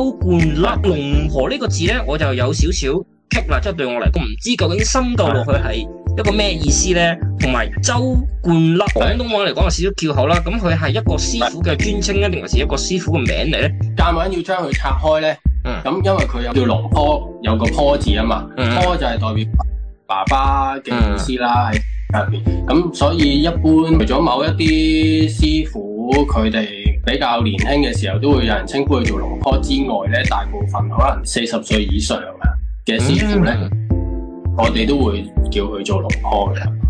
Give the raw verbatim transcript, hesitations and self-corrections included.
周冠甩龍婆呢個字咧，我就有少少棘啦，即係對我嚟講，唔知究竟深究落去係一個咩意思咧？同埋周冠甩，廣東話嚟講有少少翹口啦。咁佢係一個師傅嘅尊稱咧，定還是一個師傅嘅名嚟咧？ 夾硬要將佢拆開咧，咁、嗯、因為佢有叫龍坡，有個坡字啊嘛，坡、嗯、就係代表爸爸嘅意思啦喺入邊。咁、嗯、所以一般除咗某一啲師傅佢哋比較年輕嘅時候，都會有人稱呼佢做龍坡之外咧，大部分可能四十歲以上嘅師傅咧，嗯、我哋都會叫佢做龍坡嘅。